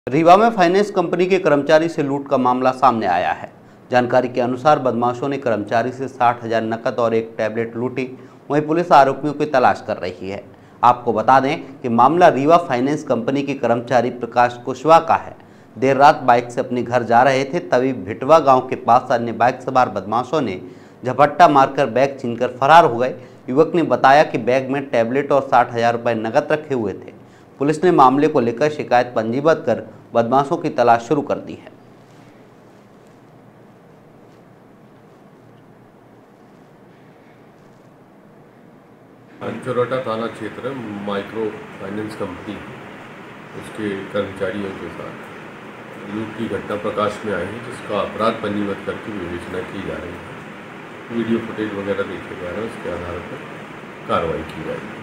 रीवा में finance company के कर्मचारी से लूट का मामला सामने आया है। जानकारी के अनुसार बदमाशों ने कर्मचारी से 60,000 नकद और एक टैबलेट लूटी। वहीं पुलिस आरोपियों की तलाश कर रही है। आपको बता दें कि मामला रीवा फाइनेंस कंपनी के कर्मचारी प्रकाश कुशवाहा का है। देर रात बाइक से अपने घर जा रहे थे, तभी भिटवा गाँव के पास अन्य बाइक सवार बदमाशों ने झपट्टा मारकर बैग छीनकर फरार हो गए। युवक ने बताया कि बैग में टैबलेट और 60,000 रुपये नकद रखे हुए थे। पुलिस ने मामले को लेकर शिकायत पंजीबद्ध कर बदमाशों की तलाश शुरू कर दी है। चरोटा थाना क्षेत्र माइक्रो फाइनेंस कंपनी उसके कर्मचारियों के साथ लूट की घटना प्रकाश में आई है, जिसका अपराध पंजीबद्ध करके विवेचना की जा रही है। वीडियो फुटेज वगैरह देखे जा रहे हैं, उसके आधार पर कार्रवाई की जाएगी।